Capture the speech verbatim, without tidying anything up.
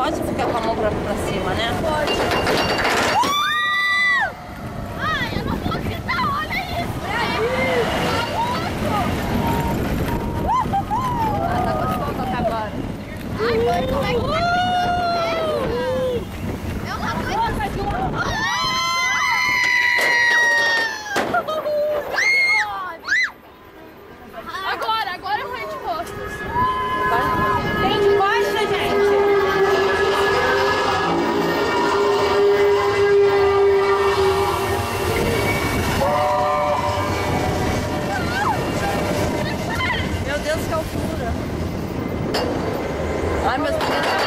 pode ficar com a mão pra, pra cima, né? Pode. Ai, eu não vou acreditar, olha isso! Ah, tá gostoso até agora. Ai, mãe, como é que tá gritando mesmo? É uma coisa... Agora, agora eu vou de costas. Tem de costa, gente. Meu Deus, que altura. Ai, meus meninos.